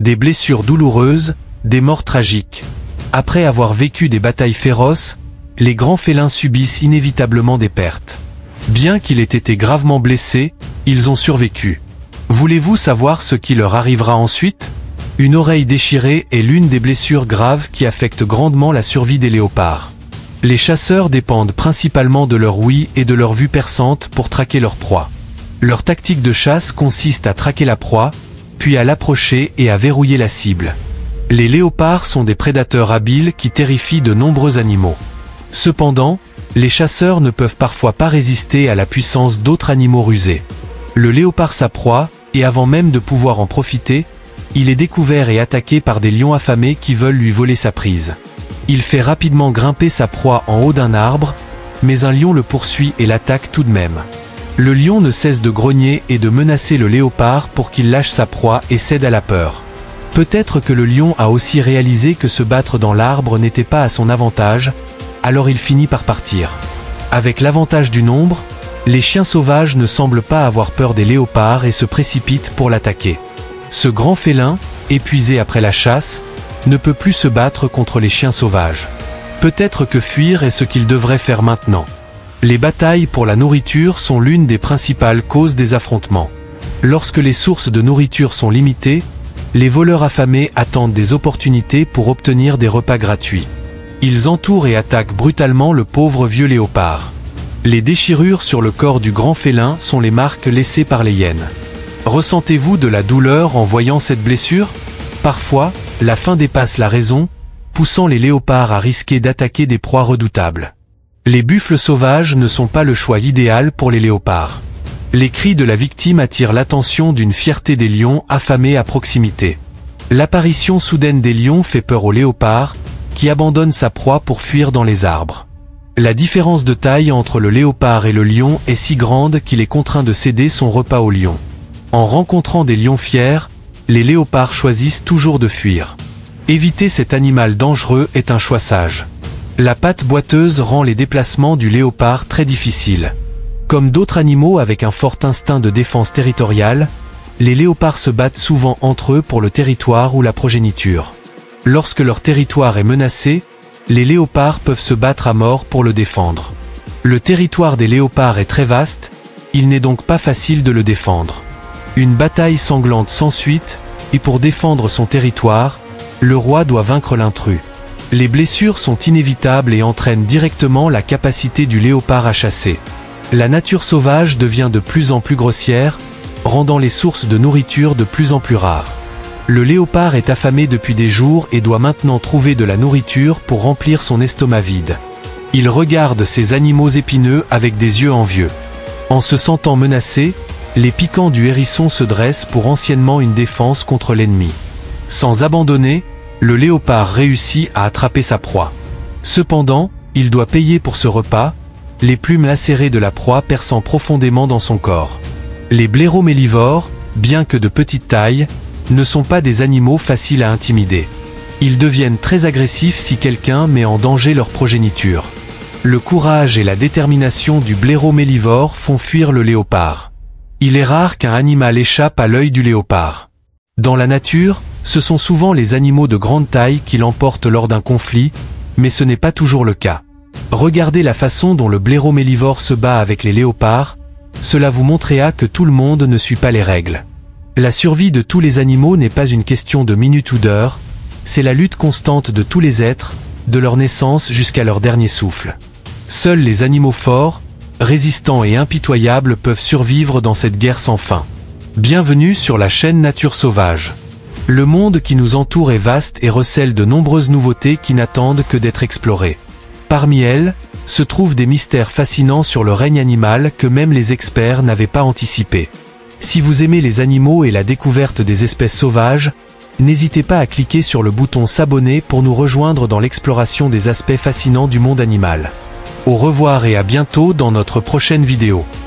Des blessures douloureuses, des morts tragiques. Après avoir vécu des batailles féroces, les grands félins subissent inévitablement des pertes. Bien qu'ils aient été gravement blessés, ils ont survécu. Voulez-vous savoir ce qui leur arrivera ensuite? Une oreille déchirée est l'une des blessures graves qui affectent grandement la survie des léopards. Les chasseurs dépendent principalement de leur ouïe et de leur vue perçante pour traquer leur proie. Leur tactique de chasse consiste à traquer la proie, puis à l'approcher et à verrouiller la cible. Les léopards sont des prédateurs habiles qui terrifient de nombreux animaux. Cependant, les chasseurs ne peuvent parfois pas résister à la puissance d'autres animaux rusés. Le léopard sa proie, et avant même de pouvoir en profiter, il est découvert et attaqué par des lions affamés qui veulent lui voler sa prise. Il fait rapidement grimper sa proie en haut d'un arbre, mais un lion le poursuit et l'attaque tout de même. Le lion ne cesse de grogner et de menacer le léopard pour qu'il lâche sa proie et cède à la peur. Peut-être que le lion a aussi réalisé que se battre dans l'arbre n'était pas à son avantage, alors il finit par partir. Avec l'avantage du nombre, les chiens sauvages ne semblent pas avoir peur des léopards et se précipitent pour l'attaquer. Ce grand félin, épuisé après la chasse, ne peut plus se battre contre les chiens sauvages. Peut-être que fuir est ce qu'il devrait faire maintenant. Les batailles pour la nourriture sont l'une des principales causes des affrontements. Lorsque les sources de nourriture sont limitées, les voleurs affamés attendent des opportunités pour obtenir des repas gratuits. Ils entourent et attaquent brutalement le pauvre vieux léopard. Les déchirures sur le corps du grand félin sont les marques laissées par les hyènes. Ressentez-vous de la douleur en voyant cette blessure? Parfois, la faim dépasse la raison, poussant les léopards à risquer d'attaquer des proies redoutables. Les buffles sauvages ne sont pas le choix idéal pour les léopards. Les cris de la victime attirent l'attention d'une fierté des lions affamés à proximité. L'apparition soudaine des lions fait peur au léopard, qui abandonne sa proie pour fuir dans les arbres. La différence de taille entre le léopard et le lion est si grande qu'il est contraint de céder son repas au lion. En rencontrant des lions fiers, les léopards choisissent toujours de fuir. Éviter cet animal dangereux est un choix sage. La patte boiteuse rend les déplacements du léopard très difficiles. Comme d'autres animaux avec un fort instinct de défense territoriale, les léopards se battent souvent entre eux pour le territoire ou la progéniture. Lorsque leur territoire est menacé, les léopards peuvent se battre à mort pour le défendre. Le territoire des léopards est très vaste, il n'est donc pas facile de le défendre. Une bataille sanglante s'ensuit, et pour défendre son territoire, le roi doit vaincre l'intrus. Les blessures sont inévitables et entraînent directement la capacité du léopard à chasser. La nature sauvage devient de plus en plus grossière, rendant les sources de nourriture de plus en plus rares. Le léopard est affamé depuis des jours et doit maintenant trouver de la nourriture pour remplir son estomac vide. Il regarde ces animaux épineux avec des yeux envieux. En se sentant menacé, les piquants du hérisson se dressent pour anciennement une défense contre l'ennemi. Sans abandonner, le léopard réussit à attraper sa proie. Cependant, il doit payer pour ce repas, les plumes lacérées de la proie perçant profondément dans son corps. Les blaireaux mélivores, bien que de petite taille, ne sont pas des animaux faciles à intimider. Ils deviennent très agressifs si quelqu'un met en danger leur progéniture. Le courage et la détermination du blaireau mélivore font fuir le léopard. Il est rare qu'un animal échappe à l'œil du léopard. Dans la nature, ce sont souvent les animaux de grande taille qui l'emportent lors d'un conflit, mais ce n'est pas toujours le cas. Regardez la façon dont le blaireau mélivore se bat avec les léopards, cela vous montrera que tout le monde ne suit pas les règles. La survie de tous les animaux n'est pas une question de minutes ou d'heures, c'est la lutte constante de tous les êtres, de leur naissance jusqu'à leur dernier souffle. Seuls les animaux forts, résistants et impitoyables peuvent survivre dans cette guerre sans fin. Bienvenue sur la chaîne Nature Sauvage. Le monde qui nous entoure est vaste et recèle de nombreuses nouveautés qui n'attendent que d'être explorées. Parmi elles, se trouvent des mystères fascinants sur le règne animal que même les experts n'avaient pas anticipés. Si vous aimez les animaux et la découverte des espèces sauvages, n'hésitez pas à cliquer sur le bouton s'abonner pour nous rejoindre dans l'exploration des aspects fascinants du monde animal. Au revoir et à bientôt dans notre prochaine vidéo.